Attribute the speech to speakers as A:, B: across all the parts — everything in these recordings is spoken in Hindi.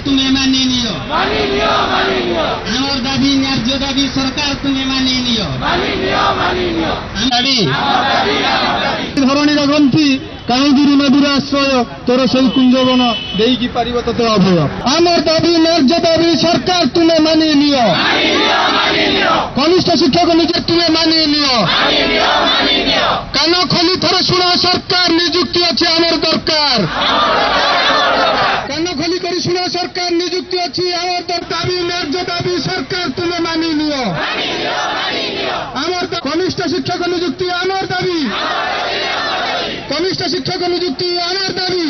A: तुम्हें मानि लियो आमर दाबी न्याय्य दाबी सरकार तुम्हें मानि लियो
B: धरणीर ग्रंथि काउगिरी नदीर आश्रय तोर से कुंजवन देकी पारिब तोते अभय आमर दाबी न्याय्य दाबी सरकार तुम्हें मानि लियो कनिष्ठ शिक्षक निजे तुम्हें मानि लियो कान खोली थोड़े शुण सरकार निजुक्ति अच्छी आमर दरकार कान खोली कर शुण सरकार निजुक्ति अच्छी आमर दाबी न्याय्य दाबी सरकार तुम्हें मानि लियो आमर कनिष्ठ शिक्षक निजुक्ति आमर दाबी कनिष्ठ शिक्षक निजुक्ति आमर दाबी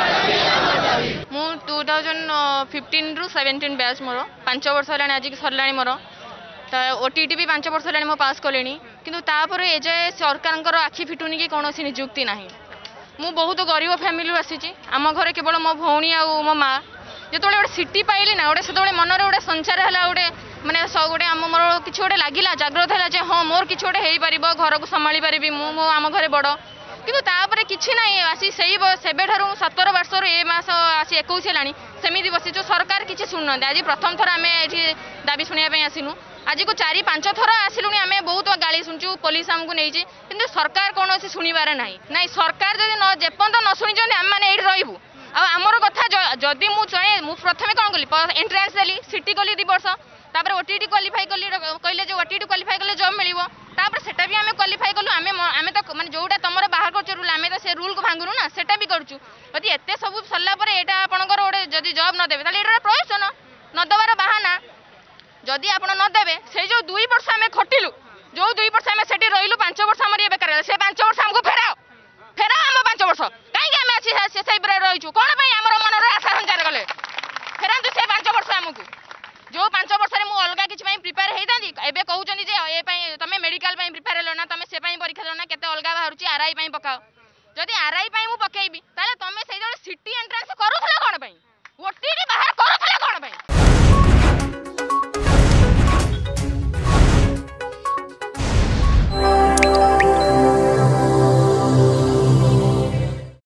C: 2015 रु 17 बैच मोर 5 वर्ष है आज सरला मोर ओटीटी भी 5 वर्ष है पास कले किंतु तापर एजाए सरकार आखि फिटुनी कि कौन निजुक्ति ना मु बहुत गरीब फैमिली आसी आम घर केवल मो भौणी आ मो माँ जो गोटे सिटी पाइली ना गोटे से मनरे गोटे संचार है गोटे माने गोटे आम मोर कि गोटे लगे जाग्रत है हाँ मोर कि गोटे हो पार घर को संभाली पारि मो आम घरे बड़ किंतु तापर किसी ना आसी से 17 वर्ष ए मास आसी 21 है सेमती बसी सरकार किसी शुणुना आज प्रथम थर आम ये दाबी शुणापी आसनु आज को 4-5 थर आसलु आम बहुत गाड़ी शुणु पुलिस आमको नहीं कि सरकार कौन अच्छी शुणबार ना ना सरकार जब जेपर्यंत न शुणी आम मैंने ये रही आमर कथा जदि मुझे प्रथम कौन कली एंट्रांस देली सिटी कली 2 वर्ष तापर ओटीटी क्वालिफाई कली कहले जो ओटीटी क्वालिफाई कले जॉब मिलिबो तापर सेटा भी आमे क्वालिफाई कलु आमे तो माने जोटा तमर बाहर करछ रूल आमे तो से रूल को भांगुनु ना सेटा भी करछु यदि एते सब सरला पर एटा आपनकर ओडे जदि जॉब न देबे ताले एटा प्रयोजन न दबार बहाना जदि आपण न देबे से जो 2 वर्ष आमे खटिलु जो 2 वर्ष आमे सेठी रहिलु 5 वर्ष हमर ये बेकार से 5 वर्ष हमको फेराओ हम 5 वर्ष काई के आमे से सही पर रहिछु कोन पई हमर मन रे आशा संचार कले फेरांतु से 5 वर्ष हमको जो 5 वर्ष में अलग किसी प्रिपेयर होता एवं कहते तुम मेडिकल प्रिपेयर हेलो ना तुम से परीक्षा दो ना केते अलग बाहर आरआई पकाओ जदि आरआई